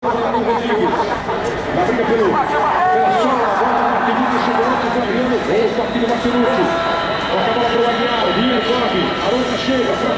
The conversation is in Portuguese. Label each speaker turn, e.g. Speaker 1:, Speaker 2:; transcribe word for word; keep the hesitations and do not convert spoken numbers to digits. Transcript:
Speaker 1: Na briga pelo, pela sola, agora Felipe Segurança, Fabiano, o toque do Marcelucci. Toca a bola para o Aguiar, Vinha, sobe, Aronca chega,